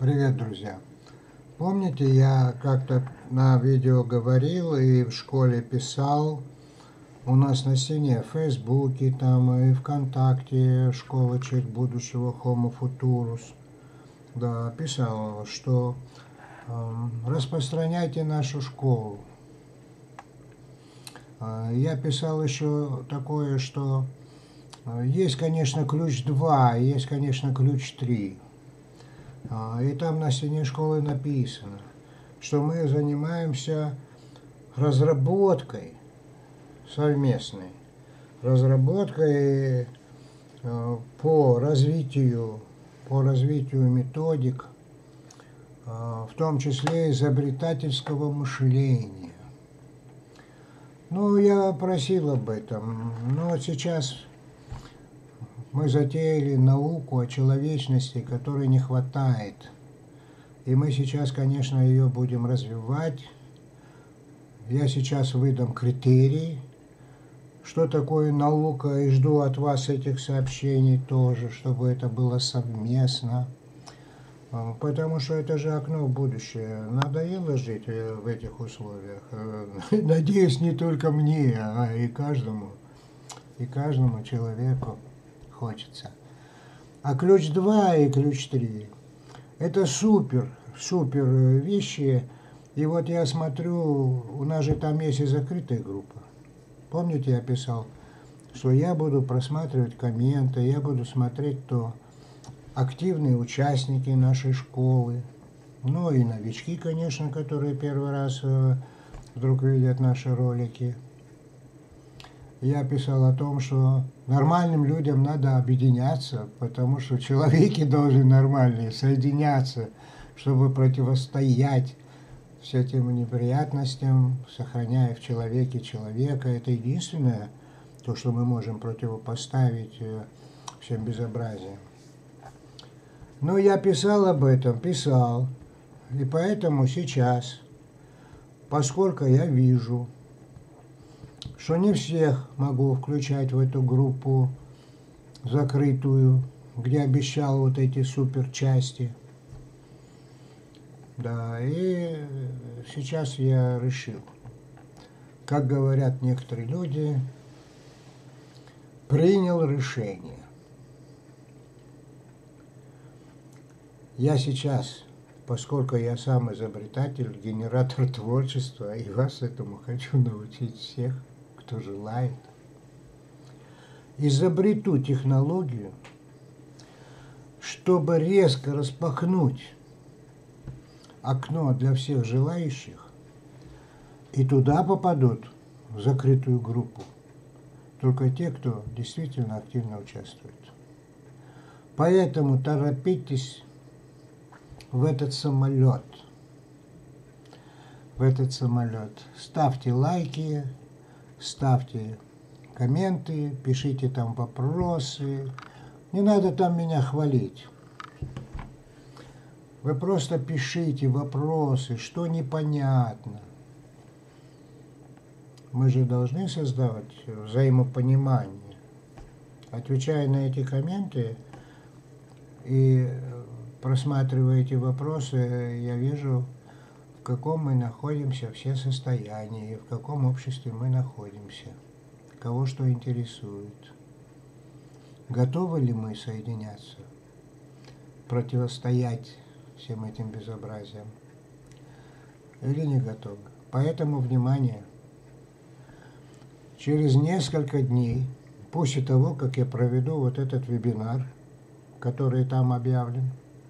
Привет, друзья! Помните, я как-то на видео говорил и в школе писал, у нас на стене в Фейсбуке, там и ВКонтакте, школа «Человек будущего» Homo Futurus, да, писал, что распространяйте нашу школу. Я писал еще такое, что есть, конечно, ключ 2, есть, конечно, ключ 3. И там на стене школы написано, что мы занимаемся разработкой совместной, разработкой по развитию методик, в том числе изобретательского мышления. Ну, я просил об этом, но сейчас мы затеяли науку о человечности, которой не хватает. И мы сейчас, конечно, ее будем развивать. Я сейчас выдам критерии, что такое наука, и жду от вас этих сообщений тоже, чтобы это было совместно. Потому что это же окно в будущее. Надоело жить в этих условиях. Надеюсь, не только мне, а и каждому человеку хочется. А ключ 2 и ключ 3 – это супер вещи. И вот я смотрю, у нас же там есть и закрытая группа. Помните, я писал, что я буду просматривать комменты, я буду смотреть, кто активные участники нашей школы, ну и новички, конечно, которые первый раз вдруг видят наши ролики. Я писал о том, что нормальным людям надо объединяться, потому что человеки должны нормальные соединяться, чтобы противостоять всем этим неприятностям, сохраняя в человеке человека. Это единственное, то, что мы можем противопоставить всем безобразиям. Но я писал об этом, и поэтому сейчас, поскольку я вижу, что не всех могу включать в эту группу закрытую, где обещал вот эти суперчасти. Да, и сейчас я решил, как говорят некоторые люди, принял решение. Я сейчас, поскольку я сам изобретатель, генератор творчества, и вас этому хочу научить всех, кто желает, изобрету технологию, чтобы резко распахнуть окно для всех желающих, и туда попадут в закрытую группу только те, кто действительно активно участвует. Поэтому торопитесь в этот самолет. Ставьте лайки, ставьте комменты, пишите там вопросы. Не надо там меня хвалить. Вы просто пишите вопросы, что непонятно. Мы же должны создавать взаимопонимание. Отвечая на эти комменты и просматривая эти вопросы, я вижу, в каком мы находимся все состоянии, в каком обществе мы находимся, кого что интересует. Готовы ли мы соединяться, противостоять всем этим безобразиям или не готовы? Поэтому, внимание, через несколько дней, после того, как я проведу вот этот вебинар, который там объявлен,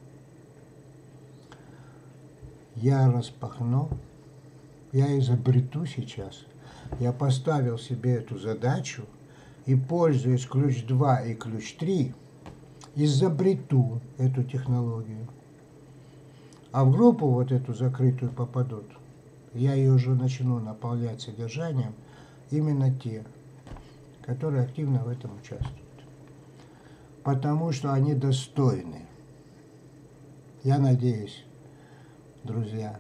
я распахну, я изобрету сейчас, я поставил себе эту задачу и, пользуясь ключ 2 и ключ 3, изобрету эту технологию. А в группу вот эту закрытую попадут, я ее уже начну наполнять содержанием, именно те, которые активно в этом участвуют. Потому что они достойны. Я надеюсь, друзья,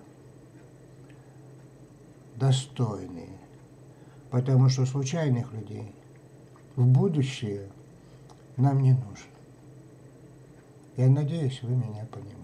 достойные. Потому что случайных людей в будущее нам не нужно. Я надеюсь, вы меня понимаете.